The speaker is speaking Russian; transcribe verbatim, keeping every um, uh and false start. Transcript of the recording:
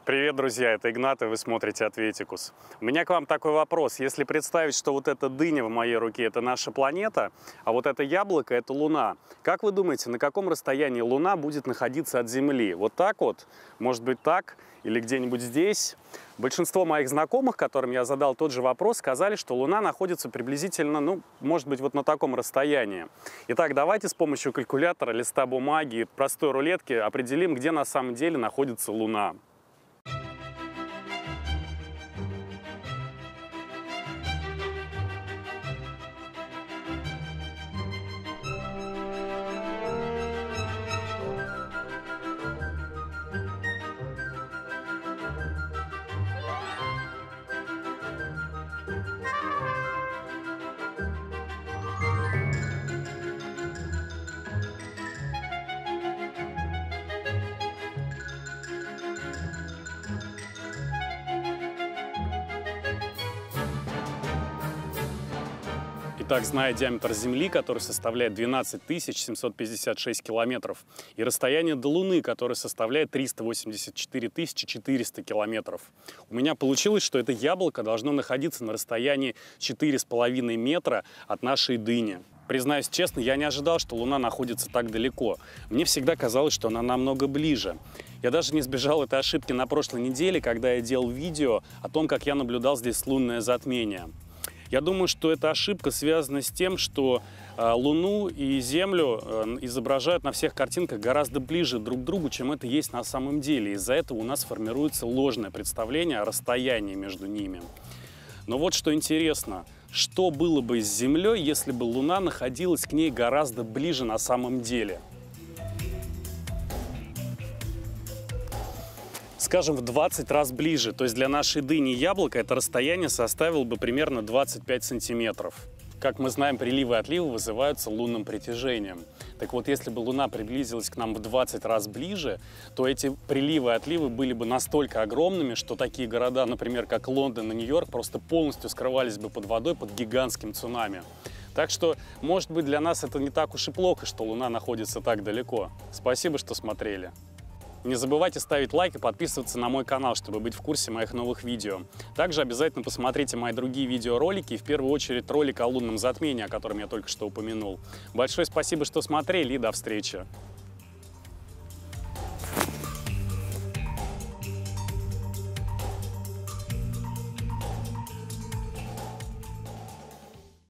Привет, друзья, это Игнат, и вы смотрите Ответикус. У меня к вам такой вопрос. Если представить, что вот эта дыня в моей руке – это наша планета, а вот это яблоко – это Луна, как вы думаете, на каком расстоянии Луна будет находиться от Земли? Вот так вот? Может быть так? Или где-нибудь здесь? Большинство моих знакомых, которым я задал тот же вопрос, сказали, что Луна находится приблизительно, ну, может быть, вот на таком расстоянии. Итак, давайте с помощью калькулятора, листа бумаги и простой рулетки определим, где на самом деле находится Луна. Итак, зная диаметр Земли, который составляет двенадцать тысяч семьсот пятьдесят шесть километров, и расстояние до Луны, которое составляет триста восемьдесят четыре тысячи четыреста километров, у меня получилось, что это яблоко должно находиться на расстоянии четыре с половиной метра от нашей дыни. Признаюсь честно, я не ожидал, что Луна находится так далеко. Мне всегда казалось, что она намного ближе. Я даже не избежал этой ошибки на прошлой неделе, когда я делал видео о том, как я наблюдал здесь лунное затмение. Я думаю, что эта ошибка связана с тем, что э, Луну и Землю э, изображают на всех картинках гораздо ближе друг к другу, чем это есть на самом деле. Из-за этого у нас формируется ложное представление о расстоянии между ними. Но вот что интересно, что было бы с Землей, если бы Луна находилась к ней гораздо ближе на самом деле? Скажем, в двадцать раз ближе, то есть для нашей дыни яблока это расстояние составило бы примерно двадцать пять сантиметров. Как мы знаем, приливы и отливы вызываются лунным притяжением. Так вот, если бы Луна приблизилась к нам в двадцать раз ближе, то эти приливы и отливы были бы настолько огромными, что такие города, например, как Лондон и Нью-Йорк, просто полностью скрывались бы под водой под гигантским цунами. Так что, может быть, для нас это не так уж и плохо, что Луна находится так далеко. Спасибо, что смотрели. Не забывайте ставить лайк и подписываться на мой канал, чтобы быть в курсе моих новых видео. Также обязательно посмотрите мои другие видеоролики, и в первую очередь ролик о лунном затмении, о котором я только что упомянул. Большое спасибо, что смотрели, и до встречи!